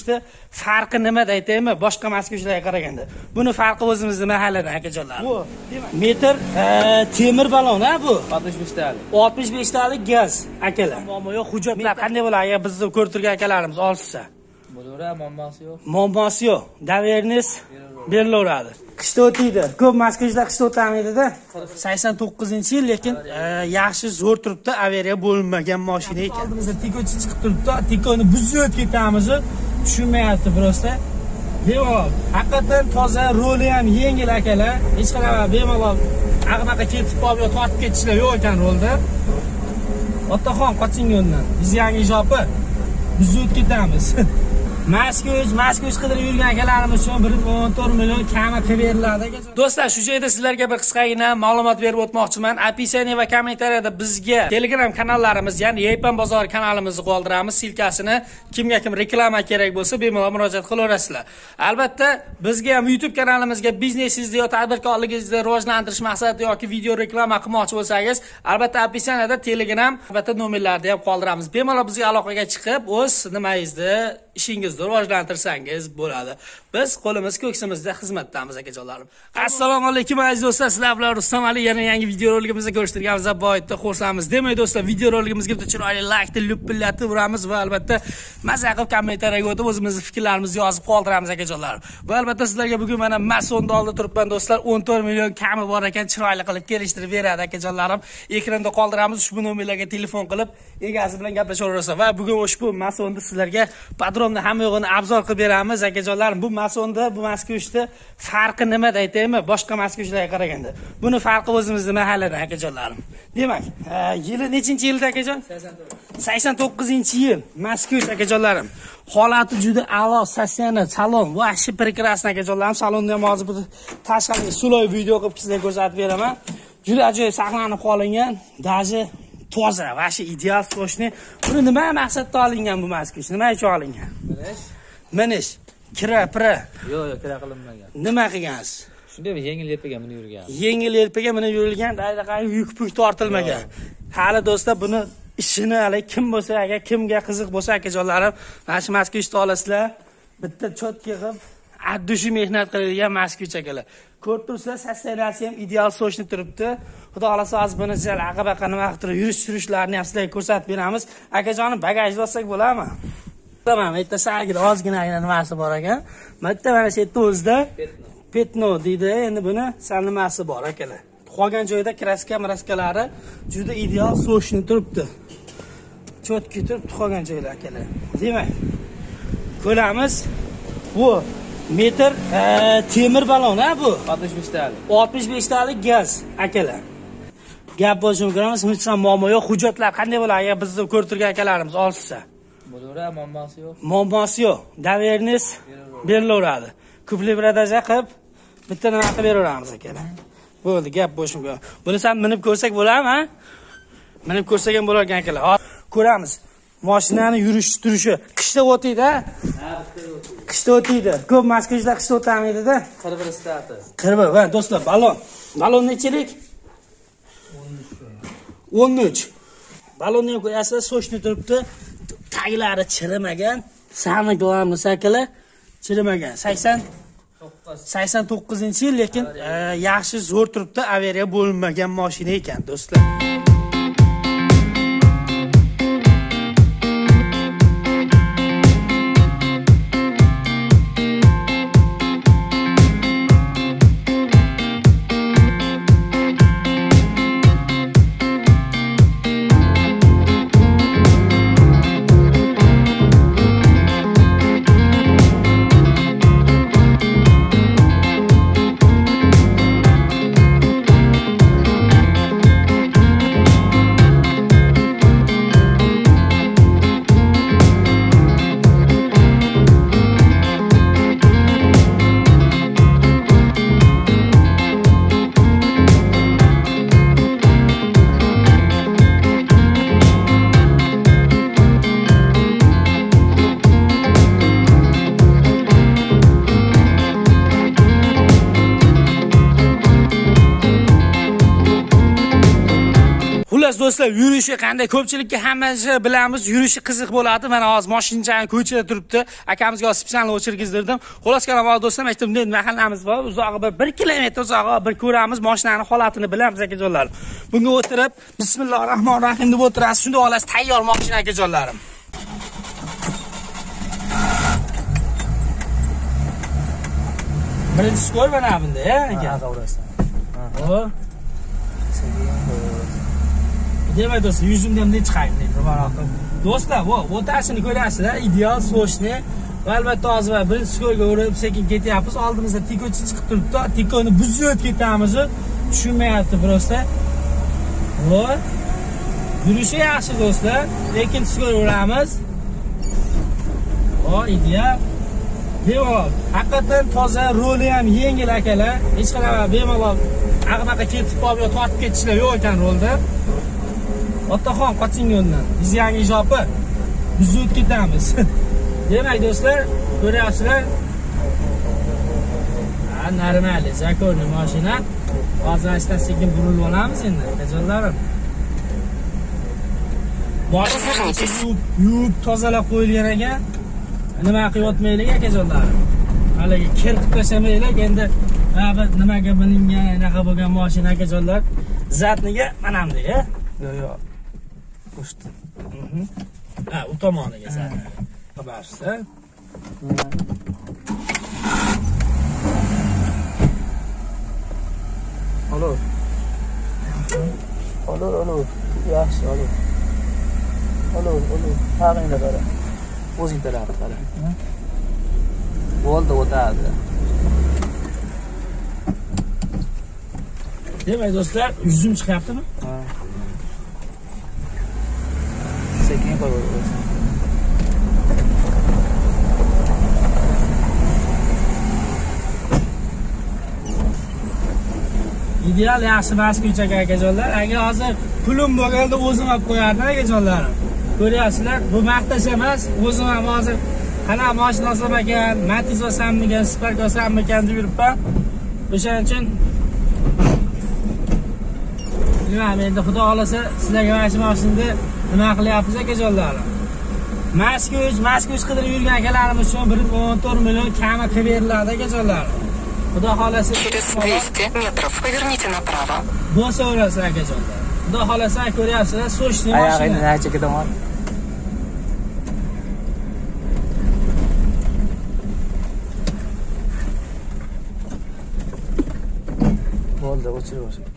Moskvishni farqi nimada aytaymi? Boshqa Moskvishlarga qaraganda. Buni farqi o'zimizning mahalladan akajonlar. Bu metr temir balon ha bu. 65 talik. 65 talik gaz akalar. Muammo yo'q, hujjatlar qanday bo'ladi agar bizni ko'rib turgan akalarimiz olsa? Bo'laveradi, muammosi yo'q. Muammosi yo'q. Davernis berilaveradi. Qishda o'taydi. Ko'p Moskvishlar qishda o'tamaydi-da. 89-yil, lekin yaxshi zo'r turibdi, avariya bo'lmagan mashina ekan. Oldimizda Tikochi chiqib turibdi. Tikoni buzib ketamiz. Tushunmayapti birosta. Bemalol. Haqiqatan toza, roli ham yengil akalar. Hech qanaqa bemalol aqnaqa ketib qolib yo tortib ketishlar yo'q ekan rolda. Otaxon qoching yo'ldan. Biz yangi ijobi buzib ketamiz. Moskvich qidirib yurgan akalarimiz uchun 14 million kami qilib beriladi. Do'stlar, shu joyda sizlarga bir qisqagina ma'lumot berib o'tmoqchiman. Opisiya va kommentariyada bizga Telegram kanallarimiz, ya'ni Yaypan bozori kanalimizni qoldiramiz. Silkasini kimga kim reklama kerak bo'lsa, bemalol murojaat qilaverasizlar. Albatta, bizga ham YouTube kanalimizga biznesingizni yo tadbirkorligingizni rivojlantirish maqsadida yoki video reklama qilmoqchi bo'lsangiz, albatta opisiyaga Telegram, albatta nomerlarni ham qoldiramiz. Bemalol bizga aloqaga chiqib, o'z nimangizni, ishingizni rivojlantirsangiz bo'ladi. Biz qo'limiz ko'ksimizda xizmatdamiz akajonlarim. Assalomu alaykum aziz do'stlar, sizlar bilan Rustam Ali yana yangi video roligimizda ko'rishtirganimizda boyitda xursandmiz. Demak do'stlar, video roligimizga bitta chiroyli like lupillatib uramiz va albatta maza qilib kommentariyaga o'tib o'zimizning fikrlarimizni yozib qoldiramiz akajonlarim. Va albatta sizlarga bugun mana Masonda oldida turibman do'stlar. 14 million kami bor ekan, chiroyli qilib kelishtirib beradi akajonlarim. Ekranda qoldiramiz, ushbu nomerlarga telefon qilib egasi bilan gaplashaverasiz. Va bugun ushbu Masonda sizlarga podrobni hamma yo'g'ini obzor qilib beramiz akajonlarim. Bu Masonda, bu Moskvishni farqi nimada aytaymi? Boshqa Moskvishlarga qaraganda. Buni farqi o'zimizning mahalladan akajonlarim. Demak, yili nechinchi yilda akajon? 89-yil. Moskvish akajonlarim. Holati juda a'lo, stasionar, salon, vahshi prekrasniy akajonlarim. Salonni ham hozir bu tashqariga sulov video qilib sizlarga ko'rsatib beraman. Juda ajoyib saqlanib qolingan, даже toza, vahshi ideal sochni. Buni nima maqsadda olingan bu Moskvish? Nima uchun olingan? Minish. Kira-pira. Yo'q, kira qilinmagan. Nima qilgansiz? Shunday yengil elpaga minib yurgan. Yengil elpaga minib yurilgan, daydiqani yuk-puk tortilmagan. Hali do'stlar, buni ishini hali kim bo'lsa, agar kimga qiziq bo'lsa akajonlarim, mana shu Moskvishni olasizlar. Bitta cho'tka qilib, addushi mehnat qiladigan Moskvich akalar. Ko'rib turibsizlar, sostenasiya ham ideal sochni turibdi. Xudo xolasa hozir buni sizlar aqabaqa nima qilib yurish-surishlarni ham sizlarga ko'rsatib beramiz. Akajonim, bagajni olsak bo'ladimi? Tamam, bitta sagir ozgina nimasi bor ekan. Bitta mana shu yerda o'zida petno deydi. Endi buni sal nimasi bor akalar. Qolgan joyda kraska-maraskalari juda ideal sochni turibdi. Cho'tki turibdi qolgan joylar akalar. Demak, ko'ramiz. Bu metr temir balon ha bu. 65 talik. 65 talik gaz akalar. Gap bo'lishini ko'ramiz. Hech ham muammo yo'q. Hujjatlar qanday bo'ladi agar bizni ko'rib turgan akalarimiz olsa? Bo'laveradi, muammosi yo'q. Muammosi yo'q. Davernis berilaveradi. Kupli bradaja qilib bitta nima qilib beraveramiz akalar. Bo'ldi, gap bo'lishim kerak. Buni ham minib ko'rsak bo'ladimi, ha? Minib ko'rsak ham bo'lar ekan akalar. Hop, ko'ramiz. Mashinani yurish-turishi qishda o'taydi-a? Ha, qishda o'taydi. Ko'p Moskvishlar qishda o'tamaydi-da. 41 stati. 41. Va do'stlar, balon. Balon nechilik? 13. Balonni ham ko'rasiz, sochni turibdi. Taglari chirimagan, sami glamni sakalar chirimagan. 89-yil, lekin yaxshi zo'r turibdi, avariya bo'lmagan mashina ekan do'stlar. ko'ryapsiz do'stlar, yurishi qanday. Ko'pchilikka hammasi bilamiz, yurishi qiziq bo'ladi. Mana hozir mashinani ko'chada turibdi. Akamizga spesial o'chirgizdirdim. Xolos qanaqa do'stlar, mana bu mahallamiz bor. Uzoqda 1 kilometr uzoqda bir ko'ramiz, mashinani holatini bilamiz akajonlarim. Bunga o'tirib, bismillahirrohmanirrohim deb o'tirasiz. Shunda olasiz tayyor mashina akajonlarim. Birinchi skor mana bunda, aka. Ha, to'g'risi. Ha. Demak do'stlar, yuzimdan bunday chiqaymi deb baroqim. Do'stlar, bu tashini ko'rasizlar, ideal sochni va albatta hozir birinchi skorga urib sekin ketyapmiz. Oldimizda tikochi chiqib turibdi. Tikoni buzib ketamiz, tushunmayapti prosta. Voy. Yurishi yaxshi do'stlar, lekin skor uramiz. O, ideal. Bemalol, haqiqatan toza, roli ham yengil akalar. Hech qanaqa bemalol aqnaqa ketib qolib yo tortib ketishlar yo'q ekan rolda. Otaxon qoching yo'ldan. Biz yangi ijobi buzib ketamiz. Demak do'stlar, ko'ryapsizlar. Ha, normal, zakorni mashina. Hozir asta sekin burilib olamiz endi, akajonlarim. Boshini yuvib tozalab qo'yilgan ekan. Nima qilib akajonlarim. Haligi kir qilib tashamaylar, endi nimaga bilingan, anaqa bo'lgan mashina akajonlar. Zatniga mana bunday, Yo'q. Qo'shdi. Ha, u tomoniga zatni. Xabarsiz, Olur. Yaxshi, olur. Tag'ingda qara. O'zing tarafga qara. Bo'ldi, o'tadi. Demak do'stlar, yuzim chiqyaptimi? Ha. Sekin qo'yib. Ideal yaxshi Moskvich akajonlar. Agar hozir pulim bo'lganda o'zim olib qo'yardim akajonlarim. Ko'ryapsizlar, bu maqtash emas, o'zim ham hozir qanaqa mashina olsam ekan, Matiz olsammikan, Spark olsammikan deb yuribman. O'shaning uchun nima, endi xudo xolasa sizlarga mana shu mashinani nima qilyapmiz akajonlarim. Moskvich qidirib yurgan akalarimiz uchun 1.4 million kami qilib beriladi akajonlarim. Xudo xolasa Через 200 метров поверните направо. Bo'lsa o'rasi akajonlar. Xudo xolasa ko'ryapsizlar, sochli mashina. Ayog'ini nachaga tomon. Bo'ldi, o'chirib boshlaydi.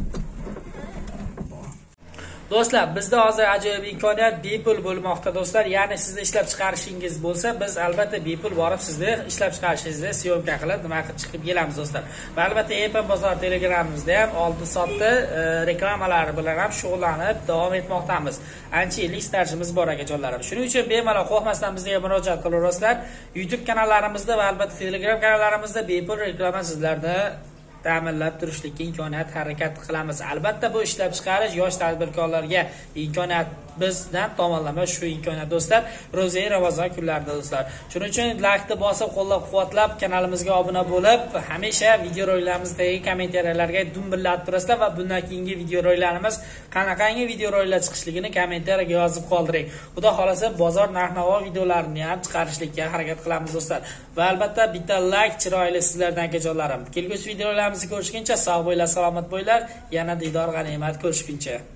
Do'stlar, bizda hozir ajoyib imkoniyat bepul bo'lmoqda do'stlar. Ya'ni sizni ishlab chiqarishingiz bo'lsa, biz albatta bepul borib sizni ishlab chiqarishingizni syomka qilib, nima qilib chiqib kelamiz do'stlar. Va albatta Epan bozor telegramimizda ham oldi-sotdi reklamalari bilan ham shug'ullanib davom etmoqdamiz. Ancha yillik stajimiz bor akajonlarim. Shuning uchun bemalol qo'rqmasdan bizga murojaat qilaverasizlar. YouTube kanallarimizda va albatta Telegram kanallarimizda bepul reklama sizlarni ta'minlab turishlikka imkoniyat harakat qilamiz. Albatta bu ishlab chiqarish yosh tadbirkorlarga imkoniyat bizdan tomonlama shu imkoniyat do'stlar. Ro'za Ramazon kunlarida do'stlar. Shuning uchun like-ni bosib, qo'llab-quvvatlab, kanalimizga obuna bo'lib, hamisha videoroliklarimizdagi kommentariyalarga dumbillatib turasizlar va bundan keyingi videoroliklarimiz qanaqangi videoroliklar chiqishligini kommentariyaga yozib qoldiring. Xudo xolasa bozor narx-navo videolarini ham chiqarishlikka harakat qilamiz do'stlar. Va albatta bitta like chiroyli sizlardan akajonlarim. Kelgusi videolarimizni ko'rishguncha sog' bo'linglar, salomat bo'linglar. Yana diydor g'animat ko'rishguncha.